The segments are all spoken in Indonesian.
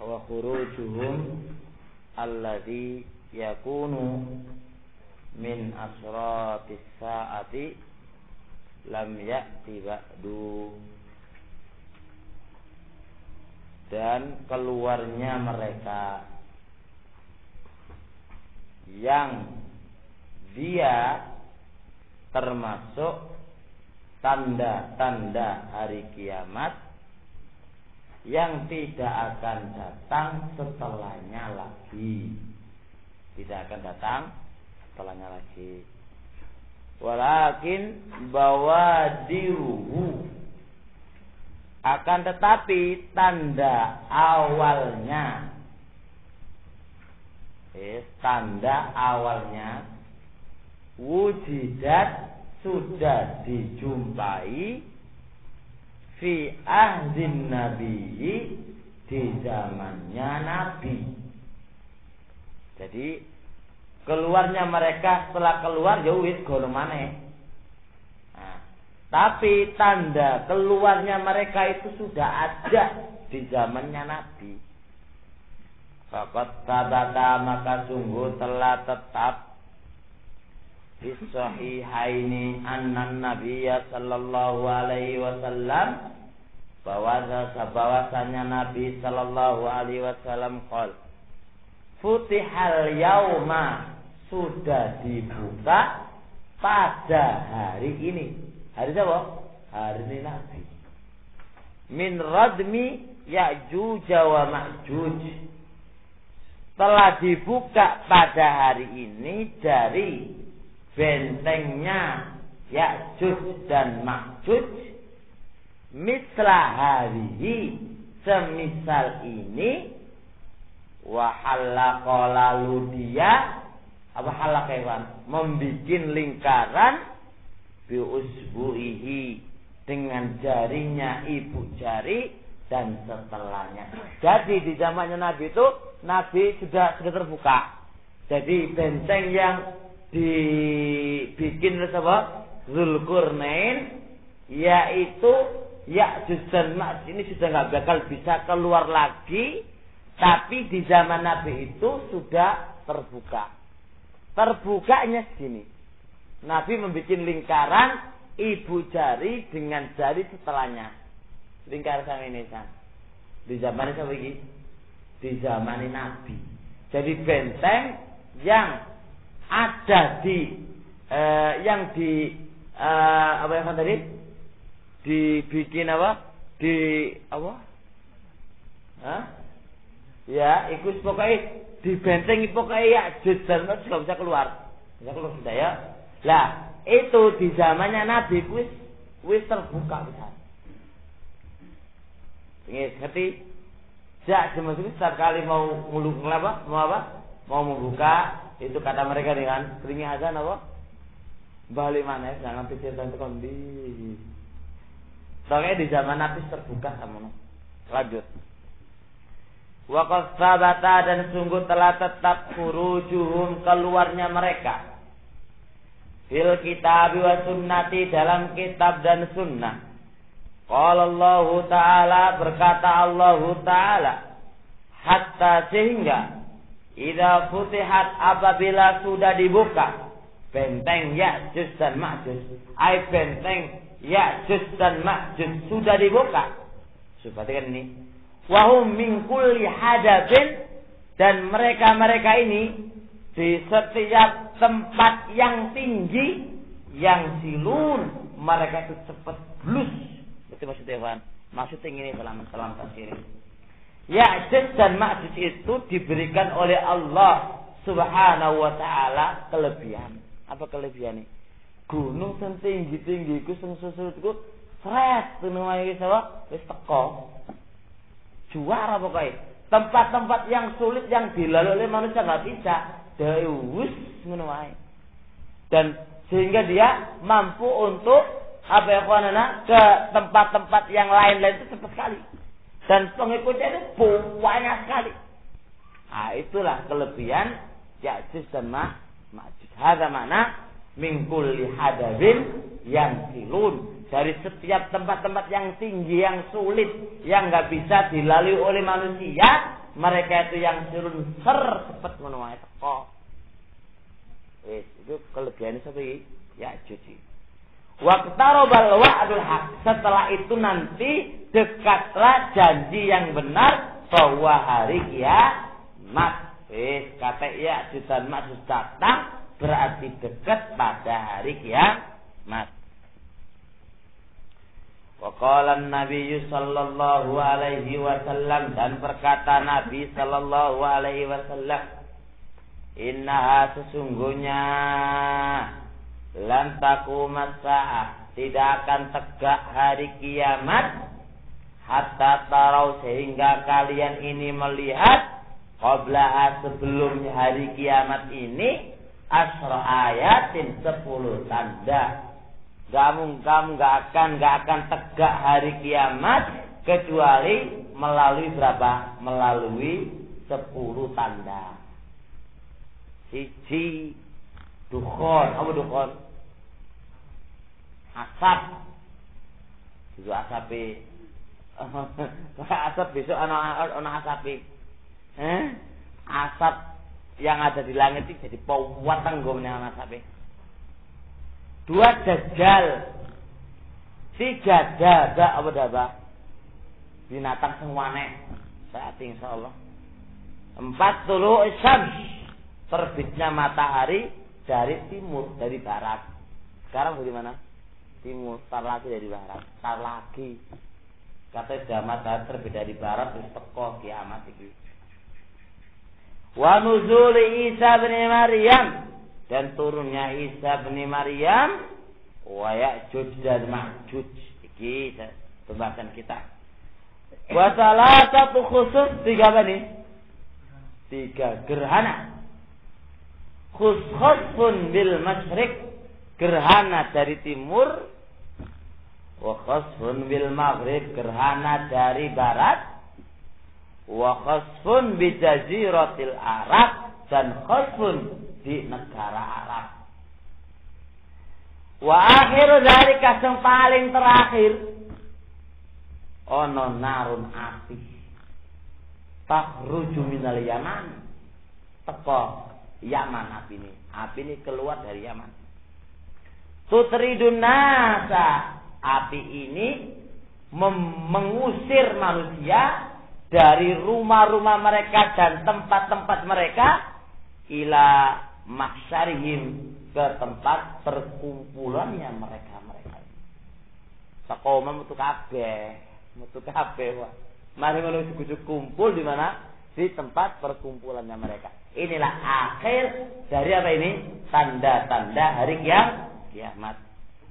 wa khurujuhum alladhi yakunu min asratis saati lam ya'ti ba'du, dan keluarnya mereka yang dia termasuk tanda-tanda hari kiamat yang tidak akan datang setelahnya lagi. Tidak akan datang setelahnya lagi. Walakin bawadiruhu, akan tetapi tanda awalnya, tanda awalnya wujidat, sudah dijumpai fi ahdin nabi, di zamannya Nabi. Jadi keluarnya mereka, setelah keluar ya wis gono maneh. Nah, tapi tanda keluarnya mereka itu sudah ada di zamannya Nabi. Faqad sabata, maka sungguh telah tetap di sahihaini annan nabiyya sallallahu alaihi wasallam, bahwasanya Nabi sallallahu alaihi wasallam qol, futihal yauma, sudah dibuka pada hari ini. Hari apa? Hari ini Nabi. Min radmi Ya'juj wa Ma'juj, telah dibuka pada hari ini dari bentengnya Ya'juj dan Ma'juj, misla harihi, semisal ini, wa halaqa, lalu dia apa halaqa hewan, membikin lingkaran bi usbu'ihi, dengan jarinya ibu jari dan setelahnya. Jadi di zamannya Nabi itu, Nabi sudah terbuka. Jadi benteng yang dibikin oleh siapa? Zulkarnain, yaitu Ya'juj dan Ma'juj ini sudah nggak bakal bisa keluar lagi, tapi di zaman Nabi itu sudah terbuka. Terbukanya segini, Nabi membuat lingkaran ibu jari dengan jari setelahnya. Lingkaran sama ini kan di zaman siapa ini? Di zaman Nabi. Jadi benteng yang ada di yang di apa yang tadi dibikin apa di apa? Hah? Ya, ikut pokoknya dibentengi pokoknya Ya'juj dan Ma'juj nggak bisa keluar. Bisa keluar sudah ya. Lah itu di zamannya Nabi wis terbuka bisa. Ngerti? Jak semuanya setiap kali mau nguluk apa? Mau membuka, itu kata mereka dengan keringi azan apa? Balik mana? Jangan pikir tentang kondi. Soalnya di zaman Nabi terbuka sama. Lanjut. Wa qad sabata, dan sungguh telah tetap khurujuhum, keluarnya mereka, fil kitab wa sunnati, dalam kitab dan sunnah. Qala Allah Ta'ala, berkata Allah Ta'ala, hatta, sehingga idza futihat, apabila sudah dibuka benteng Ya'juj dan Ma'juj, ai benteng Ya'juj dan Ma'juj sudah dibuka. Perhatikan ini. Wahum min kulli hadabin, dan mereka ini di setiap tempat yang tinggi, yang silun, mereka itu cepat blus. Itu maksudnya Evan. Maksudnya ini salam tafsir. Ya'juj dan Ma'juj itu diberikan oleh Allah Subhanahu wa taala kelebihan. Apa kelebihannya? Gunung sing tinggi-tinggi iku sing susut-susutku sret tenuwae wis apa? Wis teko. Juara pokoknya. Tempat-tempat yang sulit yang dilalui oleh manusia enggak bisa. Dawus ngono wae. Dan sehingga dia mampu untuk apa ya kawanana, ke tempat-tempat yang lain-lain itu cepat sekali. Dan pengikutnya itu banyak sekali. Nah, itulah kelebihan Ya'juj dan Ma'juj. Hadza makna min kulli hadabin yang silun, dari setiap tempat-tempat yang tinggi, yang sulit, yang enggak bisa dilalui oleh manusia, mereka itu yang surun cepet ngono wae teko. Wis, itu kelebihannya seperti ya cuci. Waqtarabal wa'dul haq. Setelah itu nanti dekatlah janji yang benar bahwa hari kiamat. Wis, kata ya dan maksud datang berarti dekat pada hari kiamat. Wa qala an-nabiy sallallahu alaihi wasallam, dan berkata Nabi sallallahu alaihi wasallam, innaha sesungguhnya lan taqumat sa'ah, tidak akan tegak hari kiamat hatta tarau, sehingga kalian ini melihat qabla sebelum hari kiamat ini asra ayatin 10 tanda. Kamu gak akan tegak hari kiamat kecuali melalui berapa? Melalui 10 tanda. Siji dukhon, apa dukhon? Asap. Itu asapi. Asap besok ana asapi. Asap yang ada di langit itu jadi powatan gomene ana asapi. 2 dajjal. 3 daba, apa daba? Binatang sing wanek. Saat insyaallah. 4 tulu syams, terbitnya matahari dari timur, dari barat. Sekarang bagaimana? Timur, tar lagi dari barat, tar lagi. Kata zaman terbit dari barat terus teko kiamat iki. Wa nuzuli Isa bin Maryam, dan turunnya Isa bin Maryam, wa Ya'juj dan Ma'juj. Iki pembahasan kita. Wa salatatu khusus, 3 apa nih? 3 gerhana. Khusfun bil masyriq, gerhana dari timur. Wa khusfun bil maghrib, gerhana dari barat. Wa khusfun bi jaziratil Arab, dan khusfun di negara Arab. Wa akhir dari yang paling terakhir, ono narun api takhruju minal Yaman, teko Yaman api ini keluar dari Yaman. Tutridun nasa, api ini mengusir manusia dari rumah-rumah mereka dan tempat-tempat mereka ila mahsyarihim, ke tempat perkumpulannya mereka. Sakoma metu kabeh wah. Mari menuju kumpul di mana? Di tempat perkumpulannya mereka. Inilah akhir dari apa ini? Tanda-tanda hari kiamat.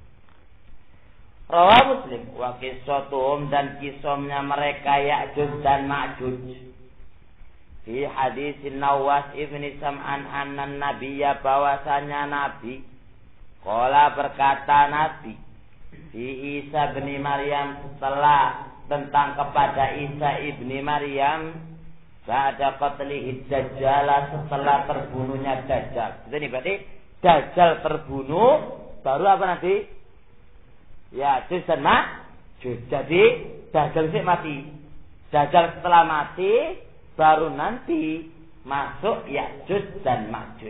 Rawah Muslim, wa qissatuhum, dan kisahnya mereka Ya'juj dan Ma'juj. Di hadis Nawas ibni Sam'an annan nabiyya, bahwasanya Nabi qala, berkata Nabi di Isa bin Maryam, setelah tentang kepada Isa ibni Maryam, ba'da qatlihi Dajjal, setelah terbunuhnya Dajjal. Jadi berarti Dajjal terbunuh, baru apa nanti? Ya'juj dan Ma'juj. Jadi Dajjal sih mati. Dajjal setelah mati, baru nanti masuk Ya'juj dan Ma'juj.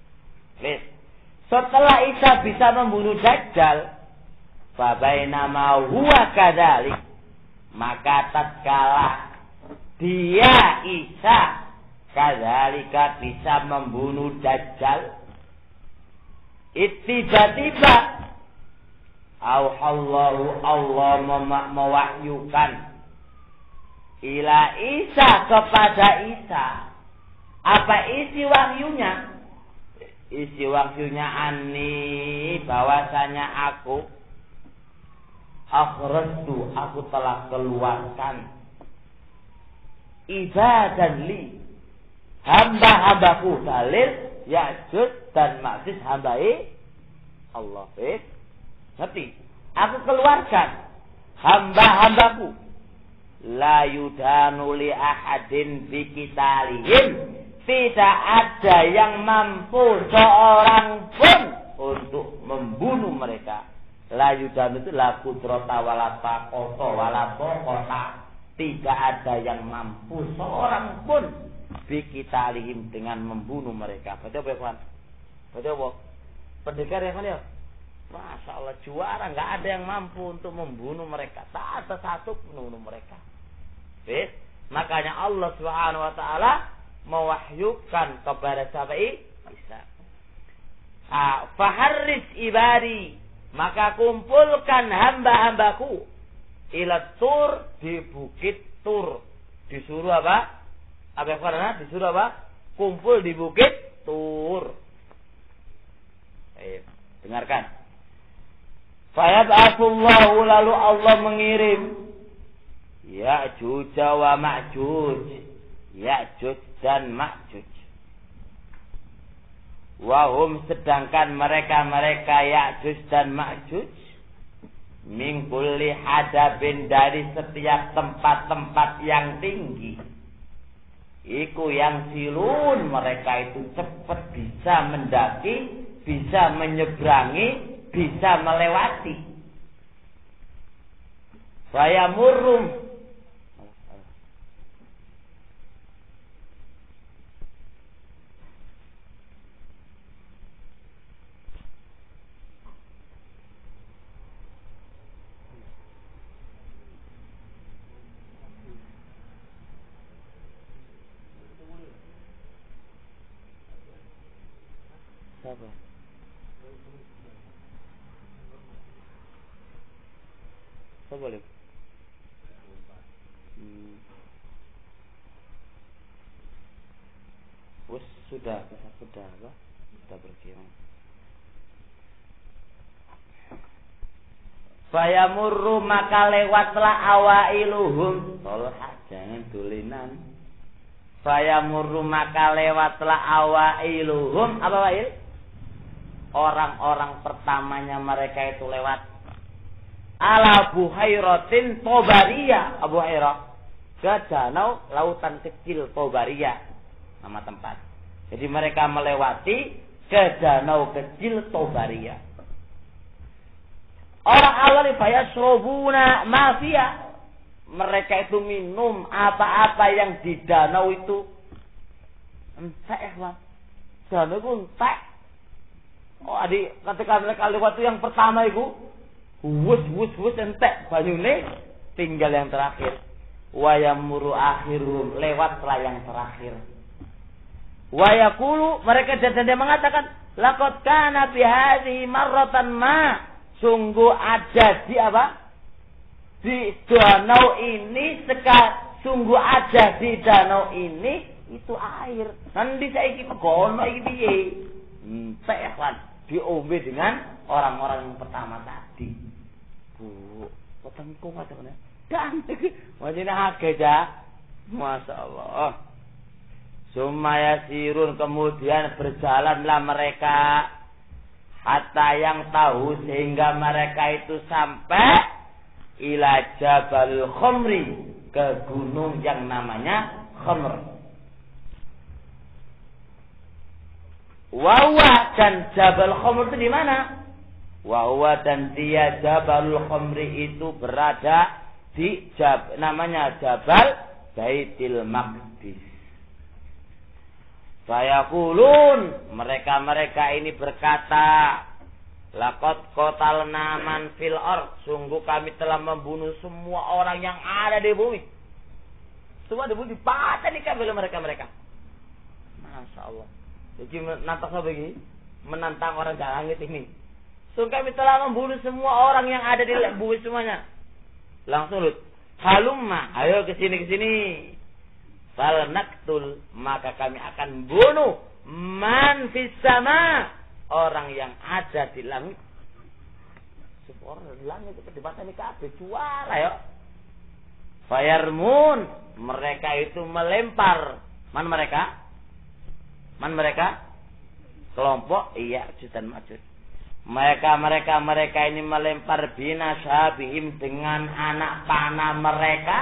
Setelah Isa bisa membunuh Dajjal, fabainama huwa kadzalik, maka tatkala dia Isa kadzalika bisa membunuh Dajjal, tiba-tiba Allah mewahyukan ila Isa, kepada Isa. Apa isi wahyunya? Isi wahyunya ani, bahwasanya aku telah keluarkan ibadan li, hamba-hambaku, dalil Ya'juj dan Ma'juj hambai Allah. Ngerti? Aku keluarkan hamba-hambaku, la yudanu li ahadin biqitalihim, tidak ada yang mampu seorang pun untuk membunuh mereka. La yudanu itu la kudrata wala taqata wala taqata, tidak ada yang mampu seorang pun biqitalihim dengan membunuh mereka. Baca apa, kawan? Baca apa? Pendekar ya, kan ya? Masya Allah, juara, nggak ada yang mampu untuk membunuh mereka. Tak ada satu pun membunuh mereka. Makanya Allah Subhanahu wa taala mewahyukan kepada sahabat Isa. Faharris ibadi, maka kumpulkan hamba-hambaku ila Tur, di bukit Tur. Disuruh apa? Disuruh apa? Kumpul di bukit Tur. Dengarkan. Fayab'atsullahu, lalu Allah mengirim Ya'juj wa Ma'juj, Ya'juj dan Ma'juj. Wahum, sedangkan mereka Ya'juj dan Ma'juj, min kulli hadabin, dari setiap tempat-tempat yang tinggi. Iku yang silun, mereka itu cepat bisa mendaki, bisa menyeberangi, bisa melewati. Saya murrum, siapa? Saya boleh. Sudah apa? Sudah berkira. Fayamurru, maka lewatlah awailuhum. Tolong jangan tulinan. Fayamurru, maka lewatlah awailuhum. Apa wail? Orang-orang pertamanya mereka itu lewat. Ala buhairatin Tobaria, Abu Hurairah, ke danau lautan kecil Tobaria, nama tempat. Jadi mereka melewati ke danau kecil Tobaria. Orang awal fayashrabuna mafia, mereka itu minum apa-apa yang di danau itu. Entek, Pak. Danau itu entek. Oh, adik, ketika mereka lewat itu yang pertama itu wus entek banyune, tinggal yang terakhir. Wa yamuru akhirum, lewatlah yang terakhir. Wa yaqulu, mereka dan mengatakan, laqad kana fi hadhihi marratan ma, sungguh ada di apa? Di danau ini sungguh ada di danau ini itu air. Nanti saiki pegono iki piye? Entek kan diombe dengan orang-orang yang pertama tadi. Bu, petengku katanya. Dan wajina akeh ja. Masyaallah. Sumaya sirun, kemudian berjalanlah mereka hatta yang tahu, sehingga mereka itu sampai ila Jabal Khomri, ke gunung yang namanya Khomr. Wawa, dan Jabal Khomr itu di mana? Wawa, dan dia Jabal Khomri itu berada di namanya Jabal Baitil Maqdis. Fayaqulun, mereka ini berkata, laqad qatalna man fil ard, sungguh kami telah membunuh semua orang yang ada di bumi. Semua di bumi dipatah oleh mereka. Masya Allah. Jadi menantang apa ini? Menantang orang dari langit ini. Sungguh kami telah membunuh semua orang yang ada di bumi semuanya. Langsung lut. Halumma, ayo ke sini. Fal naktul, maka kami akan bunuh man fis sama, orang yang ada di langit. Orang di langit itu dibatani kabeh juara ya. Fayarmun, mereka itu melempar. Man mereka? Kelompok Ya'juj dan Ma'juj. Mereka ini melempar binasabihim, dengan anak panah mereka,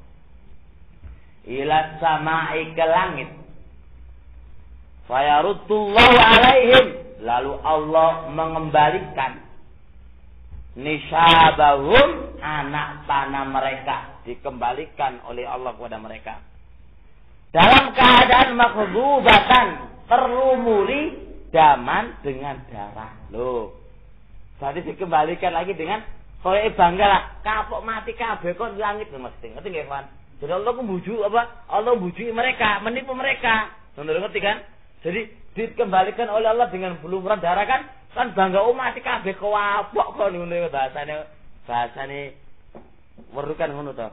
ila sama'i, ke langit. Fayaruddullahu alaihim, lalu Allah mengembalikan nisabahum, anak panah mereka, dikembalikan oleh Allah kepada mereka. Dalam keadaan makhdubatan, terlumuri daman dengan darah. Loh. Berarti dikembalikan lagi dengan kowe bangga lah, kapok mati kabeh kok di langit mesti. Ngerti nggih, Pak? Jadi Allah membujuk apa? Allah membujuk mereka, menipu mereka. Saudara ngerti kan? Jadi dikembalikan oleh Allah dengan pelumuran darah kan bangga mati kabeh kok apok kok ngono bahasane werukan ngono to.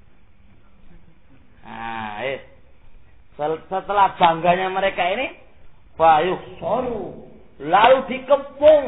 Nah, setelah bangganya mereka ini bayuk soru lalu dikepung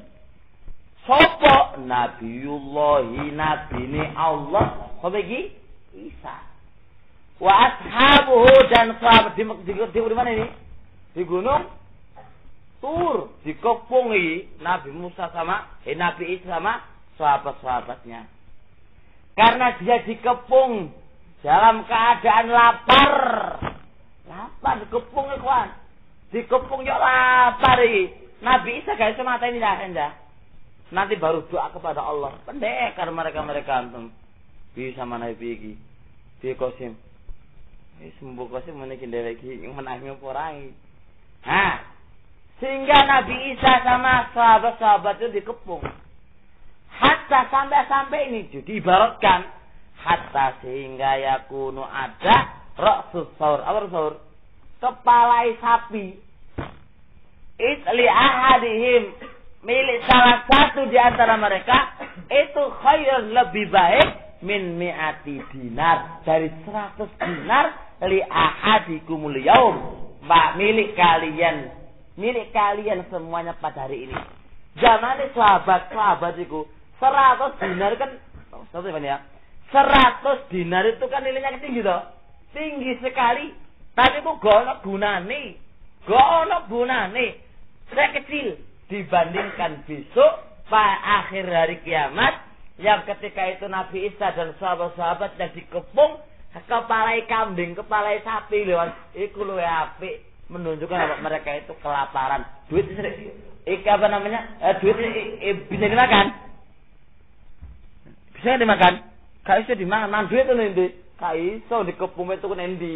sapa Nabiullahi nabine Allah apa iki Isa wa ashabuhu dan sahabat di mana ini di gunung Tur dikepung Nabi Musa sama Nabi Isa sama sahabat-sahabatnya karena dia dikepung dalam keadaan lapar dikepung ikhwan dikepung yo lapar Nabi Isa gak iso mateni dah nanti baru doa kepada Allah pendekar mereka antum bisa mana iki di Qasim sembuh Qasim meniki dhewe iki menangi porai sehingga Nabi Isa sama sahabat-sahabat itu dikepung hatta sampai ini jadi ibaratkan hatta sehingga yakunu ada ra'sus saur apa saur kepala sapi li ahadihim milik salah satu di antara mereka itu khairun lebih baik min mi'ati dinar dari 100 dinar li ahadikumul yaum milik kalian semuanya pada hari ini. Zaman sahabat itu 100 dinar kan satu ya 100 dinar itu kan nilainya tinggi toh tinggi sekali tapi itu gak ada gunane saya kecil dibandingkan besok pada akhir hari kiamat yang ketika itu Nabi Isa dan sahabat-sahabat yang dikepung kepala kambing, kepala sapi lewat iku luwih apik menunjukkan bahwa mereka itu kelaparan. Duit apa namanya? Duit bisa dimakan. Bisa dimakan. Gak iso dimakan. Duit itu nanti gak iso dikepung itu nanti.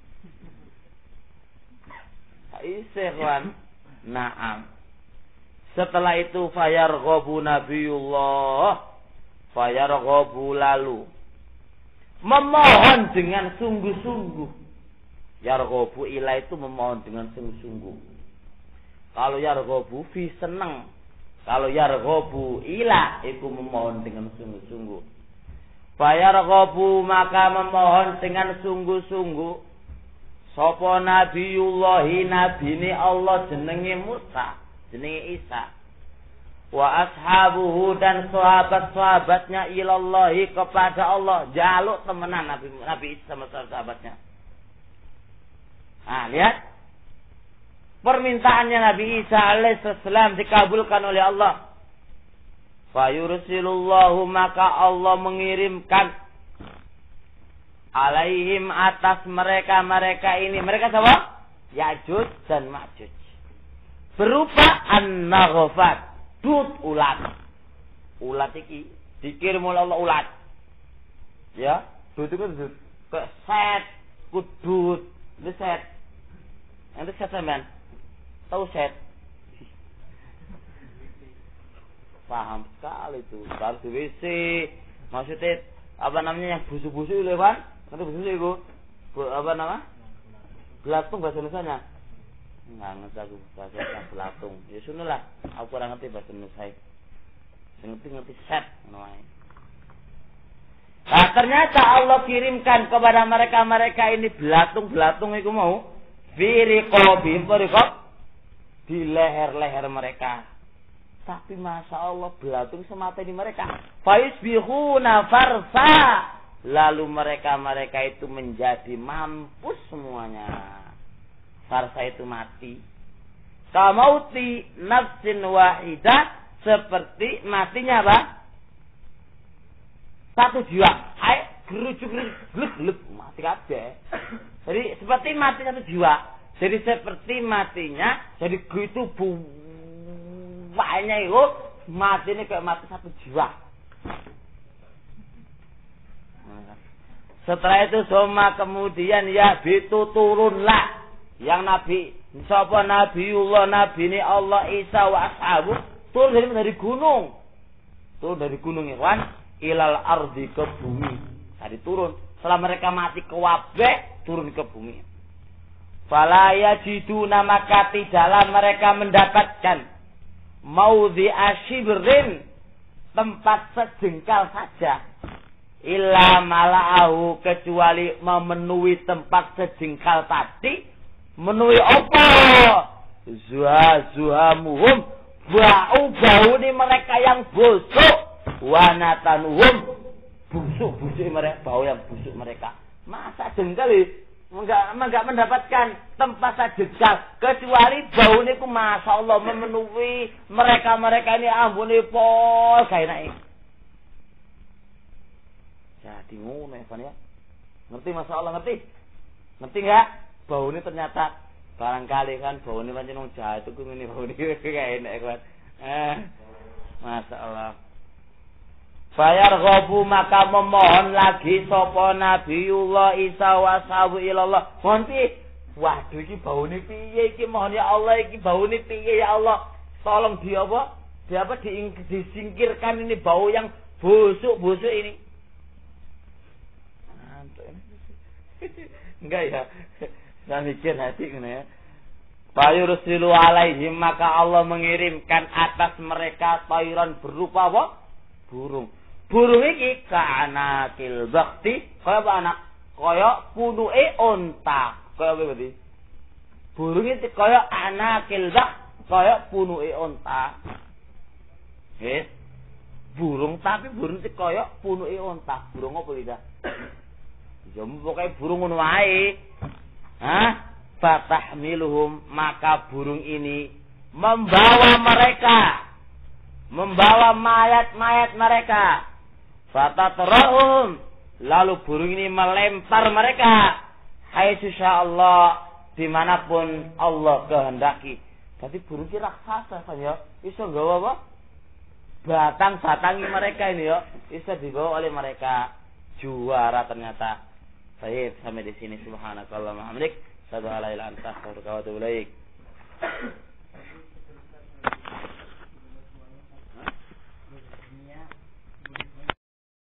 Gak iso kawan. Naam. Setelah itu fayarghabu Nabiullah fayarghabu lalu memohon dengan sungguh-sungguh. Yarghabu ila itu memohon dengan sungguh-sungguh. Kalau yarghabu fi seneng. Kalau yarghabu ila itu memohon dengan sungguh-sungguh. Fayarghabu maka memohon dengan sungguh-sungguh. Sapa Nabiullahi nabine Allah jenenge Musa, jenenge Isa. Wa ashabuhu dan sahabat-sahabatnya ilallahi kepada Allah. Jaluk temenan Nabi Isa sama sahabatnya. Lihat. Permintaannya Nabi Isa alaihissalam dikabulkan oleh Allah. Fayursilullahu maka Allah mengirimkan alaihim atas mereka ini. Mereka siapa? Ya'juj dan Ma'juj. Berupa an-naghfat. Dut ulat. Ulat iki dikirim oleh Allah ulat. Ya, dut itu dut. Ke set, kudut, itu set. Nanti set sampean. Tahu set? Paham sekali itu. Harus di WC. Maksudnya apa namanya yang busuk-busuk itu kan? Nanti busuk itu. Apa nama? Belatung bahasa Indonesianya. Enggak ngerti aku bahasa belatung. Ya sunulah. Aku kurang ngerti bahasa Indonesia. Ngerti set. Nah ternyata Allah kirimkan kepada mereka ini belatung itu mau. Firiqobim di leher-leher mereka. Tapi Masya Allah belatung semata di mereka. Faisbihuna farsa. Lalu mereka itu menjadi mampus semuanya. Farsa itu mati. Kamauti nafsin wahidah. Seperti matinya apa? Satu jiwa. Ayo gerujuk mati kabeh. Jadi seperti mati satu jiwa. Jadi seperti matinya. Jadi itu banyak itu. Mati ini kayak mati satu jiwa. Setelah itu soma kemudian ya bitu turunlah yang Nabi sapa Nabiullah Nabi ini Allah Isa wa ashabu turun dari gunung. Turun dari gunung ikhwan ilal ardi ke bumi. Tadi turun setelah mereka mati kewabeh turun ke bumi. Fala yajiduna maka tidaklah mereka mendapatkan maudhi asyibrin tempat sejengkal saja illa mala'ahu kecuali memenuhi tempat sejengkal tadi memenuhi apa zuhamuhum bau ini mereka yang busuk wanatanuhum busuk mereka bau yang busuk mereka masa jengkal enggak mendapatkan tempat sejengkal kecuali bau ini ku masya Allah memenuhi mereka ini ampuni pol kayak naik. Jadi ngono ya. Ngerti masalah ngerti enggak? Bau ini ternyata barangkali kan bau ini pancen wong jahat itu ngene bau ini kayak enak kan. Masyaallah. Bayar ghabu maka memohon lagi sapa Nabiullah Isa wa sahabu ilallah. Ngonti, waduh iki bau ini piye iki mohon ya Allah iki bau ini piye ya Allah. Tolong disingkirkan ini bau yang busuk ini. Enggak ya. Saya mikir hati ini ya. Fayursilu alaihim maka Allah mengirimkan atas mereka tayran berupa apa? Burung. Burung iki kanakil bakti kaya apa anak? Kaya punuke unta. Kaya apa berarti? Burung iki kaya anakil bak kaya punuke unta. Nggih. Burung tapi burung iki kaya punuke unta. Burung apa iki? Ya pokoke burung ngono wae. Fatahmiluhum maka burung ini membawa mayat-mayat mereka. Fatatrahum lalu burung ini melempar mereka. Haitsu Allah dimanapun Allah kehendaki. Jadi burung ini raksasa kan ya. Iso nggawa apa? Batang-batangi mereka ini ya. Iso dibawa oleh mereka. Juara ternyata. Baik, sampai di sini subhanakallahumma hamdik, asyhadu an la ilaha illa anta astaghfiruka wa atubu ilaik.